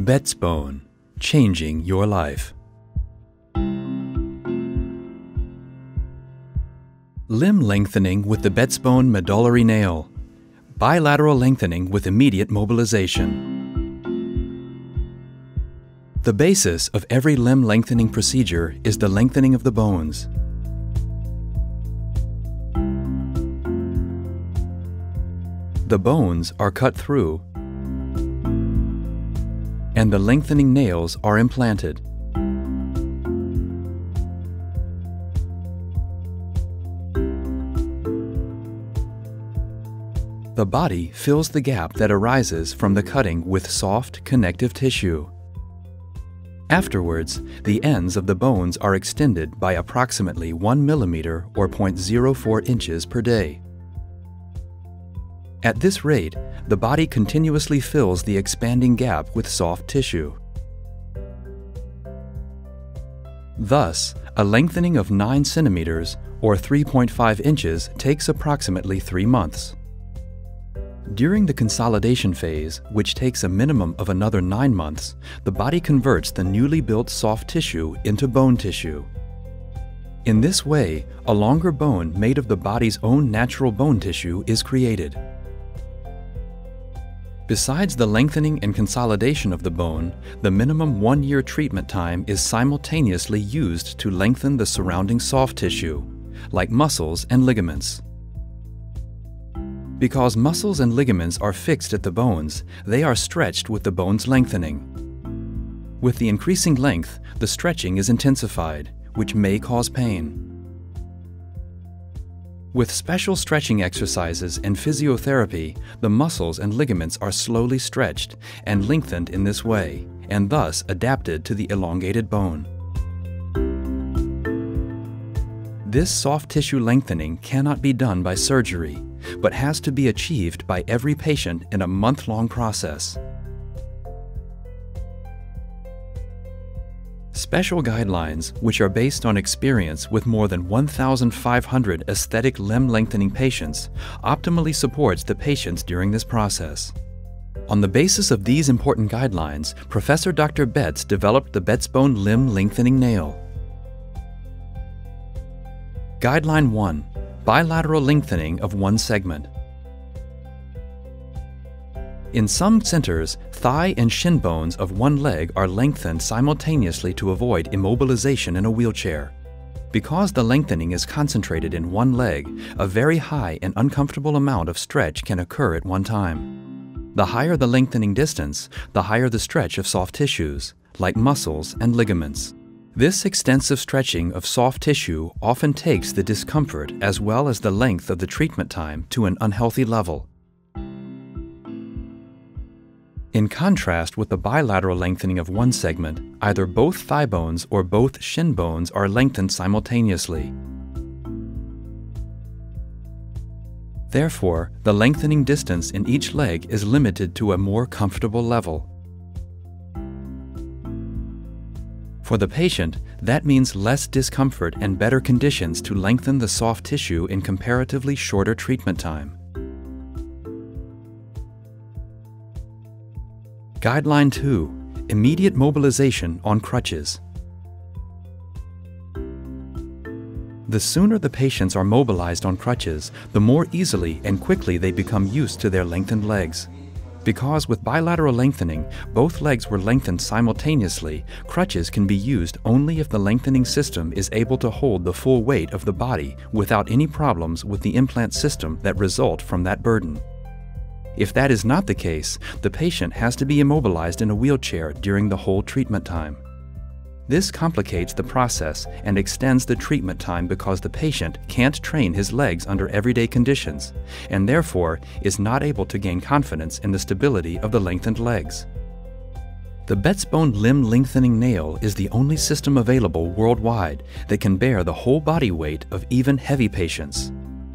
BETZBONE, changing your life. Limb lengthening with the BETZBONE medullary nail. Bilateral lengthening with immediate mobilization. The basis of every limb lengthening procedure is the lengthening of the bones. The bones are cut through, and the lengthening nails are implanted. The body fills the gap that arises from the cutting with soft, connective tissue. Afterwards, the ends of the bones are extended by approximately 1 millimeter or 0.04 inches per day. At this rate, the body continuously fills the expanding gap with soft tissue. Thus, a lengthening of 9 centimeters or 3.5 inches takes approximately 3 months. During the consolidation phase, which takes a minimum of another 9 months, the body converts the newly built soft tissue into bone tissue. In this way, a longer bone made of the body's own natural bone tissue is created. Besides the lengthening and consolidation of the bone, the minimum 1-year treatment time is simultaneously used to lengthen the surrounding soft tissue, like muscles and ligaments. Because muscles and ligaments are fixed at the bones, they are stretched with the bone's lengthening. With the increasing length, the stretching is intensified, which may cause pain. With special stretching exercises and physiotherapy, the muscles and ligaments are slowly stretched and lengthened in this way, and thus adapted to the elongated bone. This soft tissue lengthening cannot be done by surgery, but has to be achieved by every patient in a month-long process. Special guidelines, which are based on experience with more than 1,500 aesthetic limb lengthening patients, optimally supports the patients during this process. On the basis of these important guidelines, Professor Dr. Betz developed the BETZBONE limb lengthening nail. Guideline 1. Bilateral lengthening of one segment. In some centers, thigh and shin bones of one leg are lengthened simultaneously to avoid immobilization in a wheelchair. Because the lengthening is concentrated in one leg, a very high and uncomfortable amount of stretch can occur at one time. The higher the lengthening distance, the higher the stretch of soft tissues, like muscles and ligaments. This extensive stretching of soft tissue often takes the discomfort as well as the length of the treatment time to an unhealthy level. In contrast with the bilateral lengthening of one segment, either both thigh bones or both shin bones are lengthened simultaneously. Therefore, the lengthening distance in each leg is limited to a more comfortable level. For the patient, that means less discomfort and better conditions to lengthen the soft tissue in comparatively shorter treatment time. Guideline 2. Immediate mobilization on crutches. The sooner the patients are mobilized on crutches, the more easily and quickly they become used to their lengthened legs. Because with bilateral lengthening, both legs were lengthened simultaneously, crutches can be used only if the lengthening system is able to hold the full weight of the body without any problems with the implant system that result from that burden. If that is not the case, the patient has to be immobilized in a wheelchair during the whole treatment time. This complicates the process and extends the treatment time because the patient can't train his legs under everyday conditions, and therefore is not able to gain confidence in the stability of the lengthened legs. The BETZBONE limb lengthening nail is the only system available worldwide that can bear the whole body weight of even heavy patients.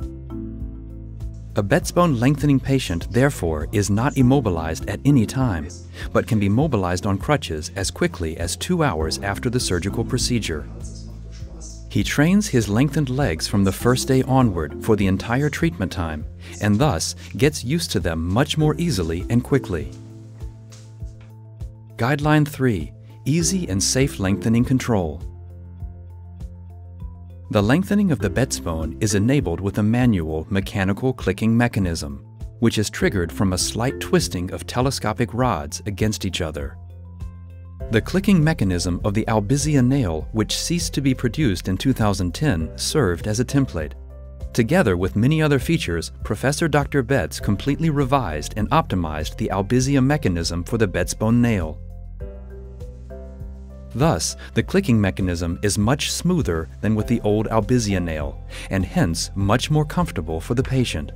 A BETZBONE lengthening patient, therefore, is not immobilized at any time, but can be mobilized on crutches as quickly as 2 hours after the surgical procedure. He trains his lengthened legs from the first day onward for the entire treatment time, and thus gets used to them much more easily and quickly. Guideline 3. Easy and safe lengthening control. The lengthening of the BETZBONE is enabled with a manual mechanical clicking mechanism, which is triggered from a slight twisting of telescopic rods against each other. The clicking mechanism of the Albizia nail, which ceased to be produced in 2010, served as a template. Together with many other features, Professor Dr. Betz completely revised and optimized the Albizia mechanism for the BETZBONE nail. Thus, the clicking mechanism is much smoother than with the old Albizia nail, and hence much more comfortable for the patient.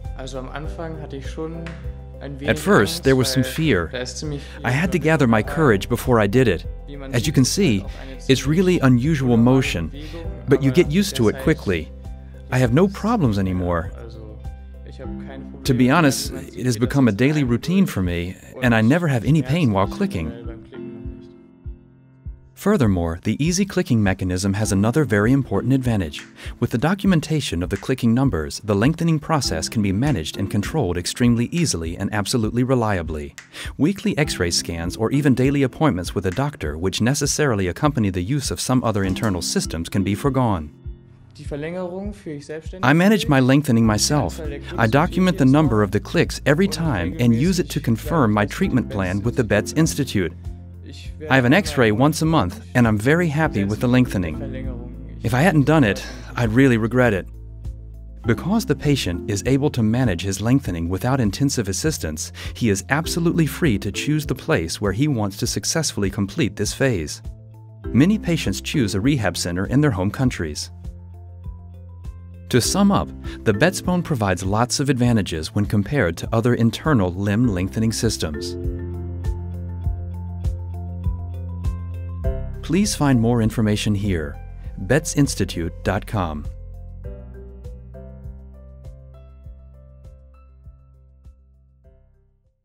At first, there was some fear. I had to gather my courage before I did it. As you can see, it's really unusual motion, but you get used to it quickly. I have no problems anymore. To be honest, it has become a daily routine for me, and I never have any pain while clicking. Furthermore, the easy clicking mechanism has another very important advantage. With the documentation of the clicking numbers, the lengthening process can be managed and controlled extremely easily and absolutely reliably. Weekly X-ray scans or even daily appointments with a doctor, which necessarily accompany the use of some other internal systems, can be foregone. I manage my lengthening myself. I document the number of the clicks every time and use it to confirm my treatment plan with the Betz Institute. I have an X-ray once a month, and I'm very happy with the lengthening. If I hadn't done it, I'd really regret it. Because the patient is able to manage his lengthening without intensive assistance, he is absolutely free to choose the place where he wants to successfully complete this phase. Many patients choose a rehab center in their home countries. To sum up, the BETZBONE provides lots of advantages when compared to other internal limb lengthening systems. Please find more information here, BETZInstitute.com.